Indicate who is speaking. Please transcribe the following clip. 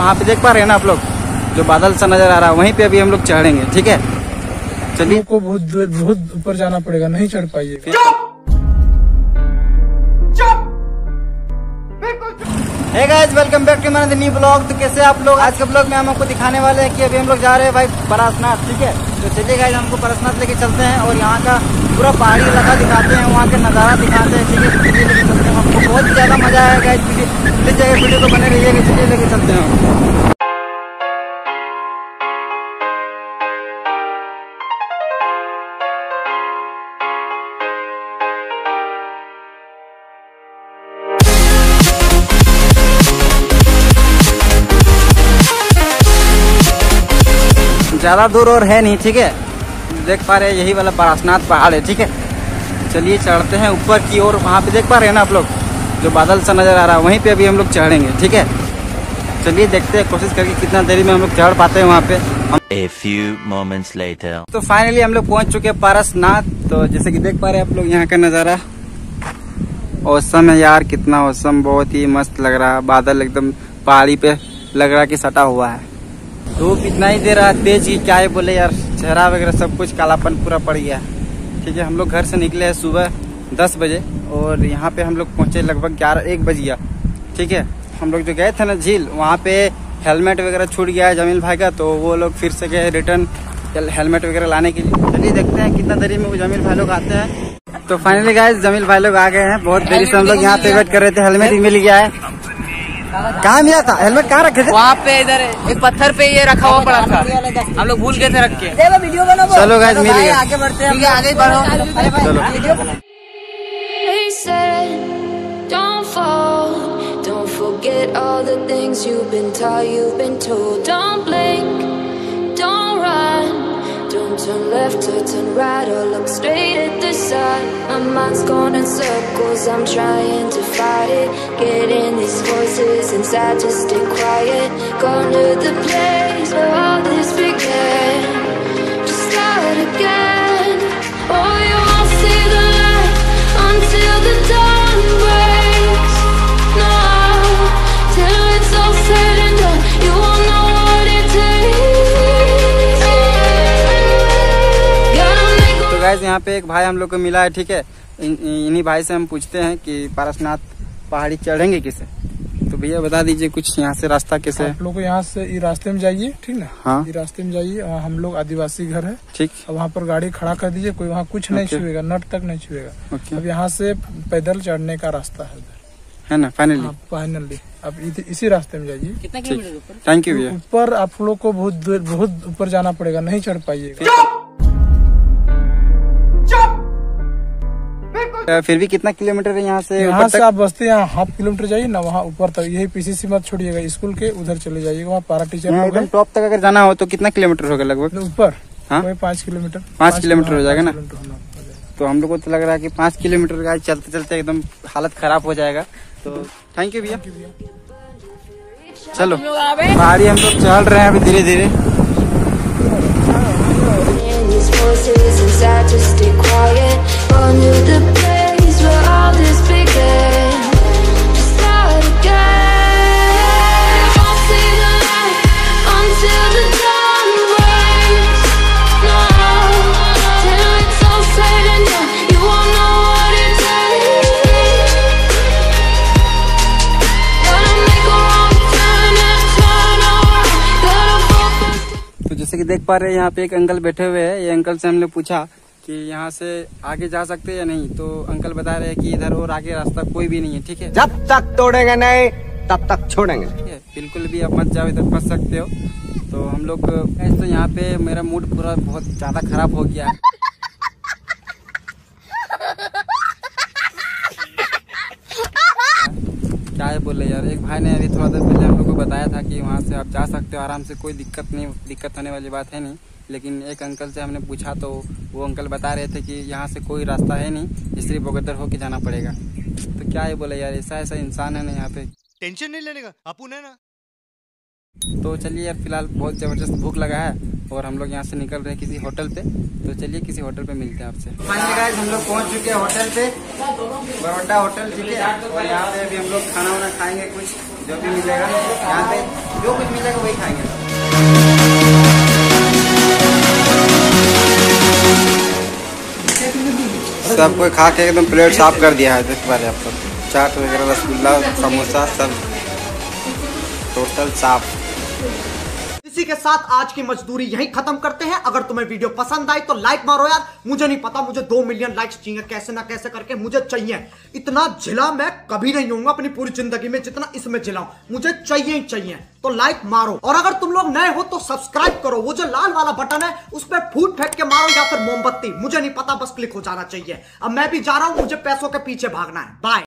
Speaker 1: वहाँ पे देख पा रहे हैं ना आप लोग, जो बादल सा नजर आ रहा है, वहीं पे अभी हम लोग चढ़ेंगे। ठीक है, चलिए।
Speaker 2: को बहुत ऊपर जाना पड़ेगा, नहीं चढ़ पाइएगा।
Speaker 1: Hey guys, welcome back to my new blog. तो कैसे आप लोग? आज के ब्लॉग में हम आपको दिखाने वाले हैं कि अभी हम लोग जा रहे हैं भाई पारसनाथ। ठीक है, तो चलिए गाइस, हमको पारसनाथ लेके चलते हैं और यहाँ का पूरा पहाड़ी इलाका दिखाते हैं, वहाँ के नज़ारा दिखाते हैं। ठीक है, चलिए लेके चलते हैं, हमको बहुत ज्यादा मजा आया गाइस। प्लीज जगह वीडियो को बने रहिएगा। चलिए लेके चलते हैं। ज्यादा दूर और है नहीं। ठीक है, देख पा रहे हैं यही वाला पारसनाथ पहाड़ है। ठीक है, चलिए चढ़ते हैं ऊपर की ओर। वहाँ पे देख पा रहे हैं ना आप लोग, जो बादल सा नजर आ रहा है, वहीं पे अभी हम लोग चढ़ेंगे। ठीक है, चलिए देखते हैं, कोशिश करके कितना देरी में हम लोग चढ़ पाते हैं वहाँ पे।
Speaker 3: A few moments later.
Speaker 1: तो फाइनली हम लोग पहुँच चुके हैं पारसनाथ। तो जैसे कि देख पा रहे हैं आप लोग, यहाँ का नजारा औसम है यार, कितना औसम, बहुत ही मस्त लग रहा है। बादल एकदम पहाड़ी पे लग रहा कि सटा हुआ है। धूप इतना ही दे रहा है तेज की, क्या है बोले यार, चेहरा वगैरह सब कुछ कालापन पूरा पड़ गया है। ठीक है, हम लोग घर से निकले हैं सुबह 10 बजे और यहाँ पे हम लोग पहुँचे लगभग 11-1 बज गया। ठीक है, हम लोग जो गए थे ना झील, वहाँ पे हेलमेट वगैरह छूट गया है जमील भाई का, तो वो लोग फिर से गए रिटर्न हेलमेट वगैरह लाने के लिए। चलिए देखते हैं कितना देरी में वो जमील भाई लोग आते हैं। तो फाइनली गाइस, जमील भाई लोग आ गए हैं। बहुत देरी से हम लोग यहाँ पे वेट कर रहे थे, हेलमेट भी मिल गया है। कहाँ मिला था हेलमेट? कहाँ रखे थे?
Speaker 4: वहाँ पे इधर एक पत्थर पे ये रखा हुआ पड़ा था, हम लोग भूल गए थे रख के।
Speaker 1: चलो गाइस, मिल गया।
Speaker 4: आगे बढ़ते हैं, आगे बढ़ो।
Speaker 1: चलो।
Speaker 5: Don't fall, don't forget all the things you've been taught, you've been told. Don't blink, don't run, don't turn left or turn right or look straight at the sun. My mind's going in circles, I'm trying to fight it, getting these voices inside to stay quiet. Gone to the place where all this began, to start again. Oh, you won't see the light until the dawn breaks. No, till it's all said and done, you won't know what it takes.
Speaker 1: तो guys, यहाँ पे एक भाई हम लोग को मिला है। ठीक है, इन्हीं भाई से हम पूछते हैं कि पारसनाथ पहाड़ी चढ़ेंगे किसे। तो भैया बता दीजिए कुछ, यहाँ से रास्ता कैसे है?
Speaker 2: आप लोग यहाँ से ये रास्ते में जाइए, ठीक ना?
Speaker 1: हाँ,
Speaker 2: ये रास्ते में जाइए। हम लोग आदिवासी घर है,
Speaker 1: ठीक।
Speaker 2: अब वहाँ पर गाड़ी खड़ा कर दीजिए, कोई वहाँ कुछ नहीं छुएगा, नट तक नहीं छुएगा। अब यहाँ से पैदल चढ़ने का रास्ता है ना? फाइनली अब इसी रास्ते में जाइए।
Speaker 4: कितना किलोमीटर ऊपर?
Speaker 1: थैंक यू भैया।
Speaker 2: ऊपर आप लोग को बहुत ऊपर जाना पड़ेगा, नहीं चढ़ पाइएगा।
Speaker 1: फिर भी कितना किलोमीटर है यहाँ से?
Speaker 2: यहाँ से आप बसते यहाँ 1/2 किलोमीटर जाइए ना, वहाँ ऊपर तक। यही पीसीसी मत छोड़िएगा, स्कूल के उधर चले जाइएगा, वहाँ पारा टीचर
Speaker 1: एकदम टॉप तक अगर जाना हो तो कितना किलोमीटर होगा लगभग?
Speaker 2: ऊपर
Speaker 1: हाँ?
Speaker 2: 5 किलोमीटर।
Speaker 1: 5 किलोमीटर हो जाएगा ना? तो हम लोग को तो लग रहा है कि 5 किलोमीटर का चलते चलते एकदम हालत खराब हो जाएगा। तो थैंक यू भैया। चलो, पहाड़ी हम लोग चढ़ रहे हैं अभी धीरे धीरे। जैसे कि देख पा रहे हैं यहाँ पे एक अंकल बैठे हुए हैं। ये अंकल से हमने पूछा कि यहाँ से आगे जा सकते हैं या नहीं, तो अंकल बता रहे हैं कि इधर और आगे रास्ता कोई भी नहीं है। ठीक है,
Speaker 6: जब तक तोड़ेंगे नहीं तब तक छोड़ेंगे।
Speaker 1: ठीक है, बिल्कुल भी आप मत जाओ, इधर फंस सकते हो। तो हम लोग तो यहाँ पे मेरा मूड पूरा बहुत ज्यादा खराब हो गया है। क्या है बोले यार, एक भाई ने अभी थोड़ा देर पहले हम लोग को बताया था कि वहाँ से आप जा सकते हो आराम से, कोई दिक्कत होने वाली बात है नहीं। लेकिन एक अंकल से हमने पूछा तो वो अंकल बता रहे थे कि यहाँ से कोई रास्ता है नहीं, इसलिए बगैर होके जाना पड़ेगा। तो क्या है बोले यार, ऐसा इंसान है ना यहाँ पे,
Speaker 7: टेंशन नहीं लेने का, अपुन है ना।
Speaker 1: तो चलिए यार, फिलहाल बहुत जबरदस्त भूख लगा है और हम लोग यहाँ से निकल रहे हैं किसी होटल पे। तो चलिए किसी होटल पे मिलते हैं आपसे। फाइनली गाइस, हम लोग पहुँच चुके हैं होटल पे, बड़ौदा होटल। ठीक है, और यहाँ पे अभी हम लोग खाना वाना खाएंगे, कुछ जो भी मिलेगा यहाँ पे, जो कुछ सब कोई खा के एकदम प्लेट साफ कर दिया है। देख पा रहे आप लोग, चाट वगैरह, रसगुल्ला, समोसा सब टोटल साफ।
Speaker 8: इसी के साथ आज की मजदूरी यहीं खत्म करते हैं। अगर तुम्हें वीडियो पसंद आई तो लाइक मारो यार। मुझे नहीं पता, मुझे 2 मिलियन लाइक्स चाहिए, कैसे ना कैसे करके मुझे चाहिए। इतना झिला मैं कभी नहीं होऊंगा अपनी पूरी जिंदगी में जितना इसमें झिलाऊं, मुझे चाहिए ही चाहिए। तो लाइक मारो, और अगर तुम लोग नए हो तो सब्सक्राइब करो। वो जो लाल वाला बटन है उस पर फूट फेंक के मारो या फिर मोमबत्ती, मुझे नहीं पता, बस क्लिक हो जाना चाहिए। अब मैं भी जा रहा हूं, मुझे पैसों के पीछे भागना है। बाय।